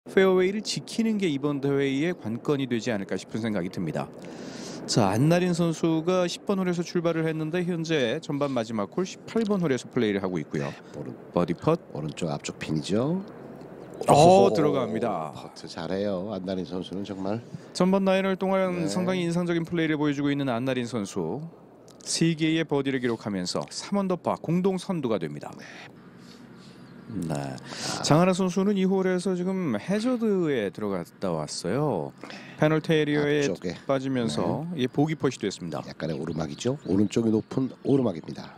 페어웨이를 지키는 게 이번 대회의 관건이 되지 않을까 싶은 생각이 듭니다. 자, 안나린 선수가 10번 홀에서 출발을 했는데 현재 전반 마지막 홀 18번 홀에서 플레이를 하고 있고요. 버디 펫. 오른쪽 앞쪽 핀이죠. 들어갑니다. 퍼트 잘해요. 안나린 선수는 정말. 전반 9홀 동안 상당히 인상적인 플레이를 보여주고 있는 안나린 선수. 3개의 버디를 기록하면서 3언더파 공동 선두가 됩니다. 네. 장하나 선수는 이 홀에서 지금 해저드에 들어갔다 왔어요. 페널티 에리어에 앞쪽에. 빠지면서 이 보기 펫이 됐습니다. 약간의 오르막이죠. 오른쪽이 높은 오르막입니다.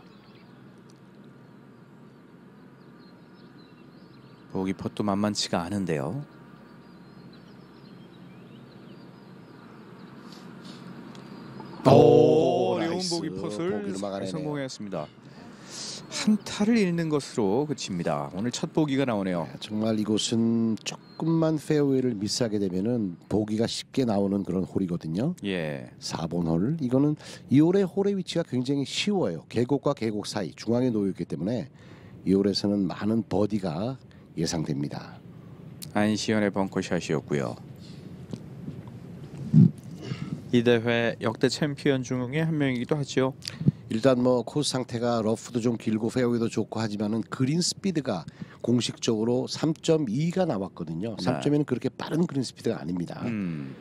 보기 펫도 만만치가 않은데요. 어려운 나이스. 보기 펫을 보기로 막아내네요. 성공했습니다. 한 타를 잃는 것으로 그칩니다. 오늘 첫 보기가 나오네요. 정말 이곳은 조금만 페어웨이를 미스하게 되면은 보기가 쉽게 나오는 그런 홀이거든요. 예. 4번 홀. 이거는 이 홀의 위치가 굉장히 쉬워요. 계곡과 계곡 사이 중앙에 놓여 있기 때문에 이 홀에서는 많은 버디가 예상됩니다. 안시현의 벙커샷이었고요. 이 대회 역대 챔피언 중에 한 명이기도 하죠. 일단 뭐 코스 상태가 러프도 좀 길고 페어웨이도 좋고 하지만은 그린 스피드가 공식적으로 3.2가 나왔거든요. 3.2는 그렇게 빠른 그린 스피드가 아닙니다.